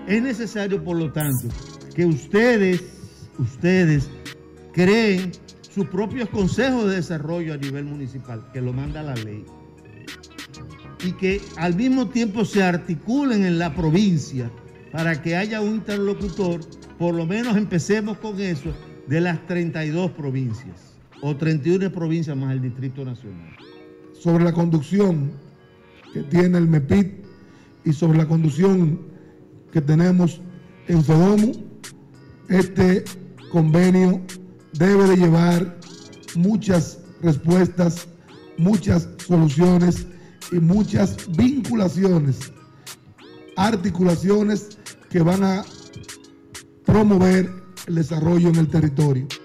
Es necesario, por lo tanto, que ustedes creen sus propios consejos de desarrollo a nivel municipal, que lo manda la ley, y que al mismo tiempo se articulen en la provincia para que haya un interlocutor, por lo menos empecemos con eso, de las 32 provincias, o 31 provincias más el Distrito Nacional. Sobre la conducción que tiene el MEPIT y sobre la conducción que tenemos en FEDOMU, este convenio debe de llevar muchas respuestas, muchas soluciones y muchas vinculaciones, articulaciones que van a promover el desarrollo en el territorio.